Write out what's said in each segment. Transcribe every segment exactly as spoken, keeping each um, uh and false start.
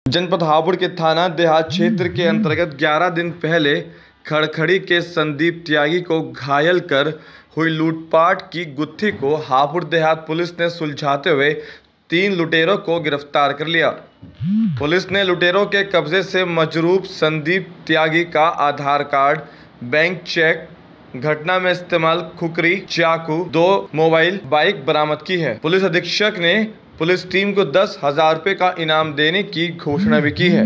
जनपद हापुड़ के थाना देहात क्षेत्र के अंतर्गत ग्यारह दिन पहले खड़खड़ी के संदीप त्यागी को घायल कर हुई लूटपाट की गुत्थी को हापुड़ देहात पुलिस ने सुलझाते हुए तीन लुटेरों को गिरफ्तार कर लिया। पुलिस ने लुटेरों के कब्जे से मजरूब संदीप त्यागी का आधार कार्ड, बैंक चेक, घटना में इस्तेमाल खुकरी, चाकू, दो मोबाइल बाइक बरामद की है। पुलिस अधीक्षक ने पुलिस टीम को दस हजार रुपये का इनाम देने की घोषणा भी की है।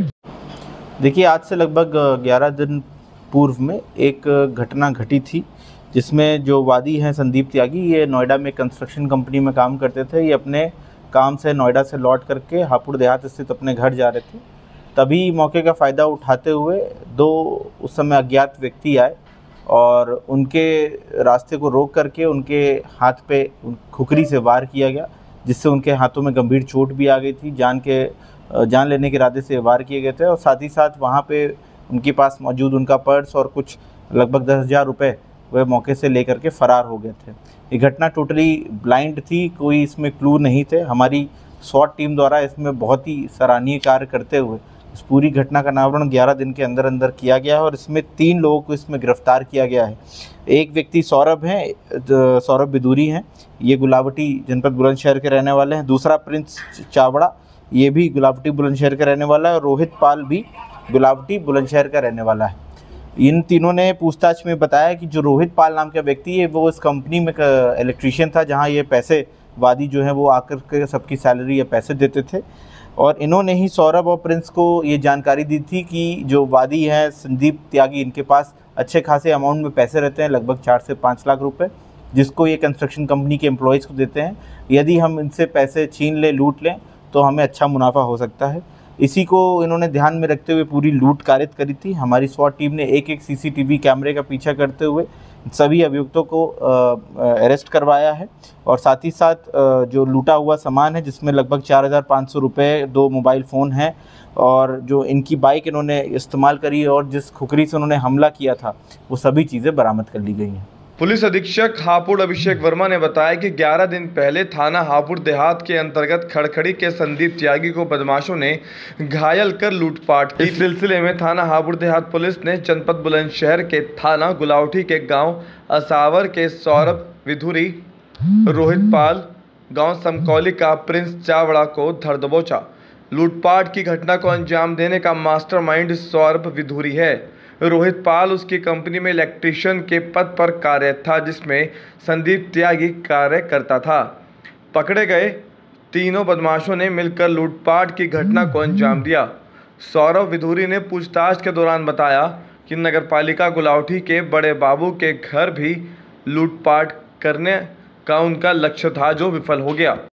देखिए, आज से लगभग ग्यारह दिन पूर्व में एक घटना घटी थी जिसमें जो वादी हैं संदीप त्यागी, ये नोएडा में कंस्ट्रक्शन कंपनी में काम करते थे। ये अपने काम से नोएडा से लौट करके हापुड़ देहात स्थित अपने घर जा रहे थे। तभी मौके का फ़ायदा उठाते हुए दो उस समय अज्ञात व्यक्ति आए और उनके रास्ते को रोक करके उनके हाथ पे खुकरी से वार किया गया, जिससे उनके हाथों में गंभीर चोट भी आ गई थी। जान के जान लेने के इरादे से वार किए गए थे और साथ ही साथ वहाँ पे उनके पास मौजूद उनका पर्स और कुछ लगभग दस हज़ार रुपये वह मौके से लेकर के फ़रार हो गए थे। ये घटना टोटली ब्लाइंड थी, कोई इसमें क्लू नहीं थे। हमारी स्वॉट टीम द्वारा इसमें बहुत ही सराहनीय कार्य करते हुए इस पूरी घटना का अनावरण ग्यारह दिन के अंदर अंदर किया गया है और इसमें तीन लोगों को इसमें गिरफ्तार किया गया है। एक व्यक्ति सौरभ हैं, सौरभ बिदूरी हैं, ये गुलावटी जनपद बुलंदशहर के रहने वाले हैं। दूसरा प्रिंस चावड़ा, ये भी गुलावटी बुलंदशहर का रहने वाला है। और रोहित पाल भी गुलावटी बुलंदशहर का रहने वाला है। इन तीनों ने पूछताछ में बताया कि जो रोहित पाल नाम का व्यक्ति है वो इस कंपनी में इलेक्ट्रीशियन था, जहाँ ये पैसे वादी जो है वो आकर के सबकी सैलरी या पैसे देते थे। और इन्होंने ही सौरभ और प्रिंस को ये जानकारी दी थी कि जो वादी है संदीप त्यागी, इनके पास अच्छे खासे अमाउंट में पैसे रहते हैं, लगभग चार से पाँच लाख रुपए, जिसको ये कंस्ट्रक्शन कंपनी के एम्प्लॉयज़ को देते हैं। यदि हम इनसे पैसे छीन लें, लूट लें, तो हमें अच्छा मुनाफा हो सकता है। इसी को इन्होंने ध्यान में रखते हुए पूरी लूट कारित करी थी। हमारी स्वॉट टीम ने एक एक सीसीटीवी कैमरे का पीछा करते हुए सभी अभियुक्तों को अरेस्ट करवाया है और साथ ही साथ जो लूटा हुआ सामान है, जिसमें लगभग चार हज़ार पाँच सौ रुपये, दो मोबाइल फ़ोन हैं और जो इनकी बाइक इन्होंने इस्तेमाल करी और जिस खुकरी से उन्होंने हमला किया था, वो सभी चीज़ें बरामद कर ली गई हैं। पुलिस अधीक्षक हापुड़ अभिषेक वर्मा ने बताया कि ग्यारह दिन पहले थाना हापुड़ देहात के अंतर्गत खड़खड़ी के संदीप त्यागी को बदमाशों ने घायल कर लूटपाट की। इस सिलसिले में थाना हापुड़ देहात पुलिस ने जनपद बुलंदशहर के थाना गुलावटी के गांव असावर के सौरभ विधुरी, रोहित पाल, गांव समकौली का प्रिंस चावड़ा को धर दबोचा। लूटपाट की घटना को अंजाम देने का मास्टरमाइंड सौरभ विधुरी है। रोहित पाल उसकी कंपनी में इलेक्ट्रीशियन के पद पर कार्यरत था, जिसमें संदीप त्यागी कार्य करता था। पकड़े गए तीनों बदमाशों ने मिलकर लूटपाट की घटना को अंजाम दिया। सौरभ विधुरी ने पूछताछ के दौरान बताया कि नगरपालिका गुलावटी के बड़े बाबू के घर भी लूटपाट करने का उनका लक्ष्य था, जो विफल हो गया।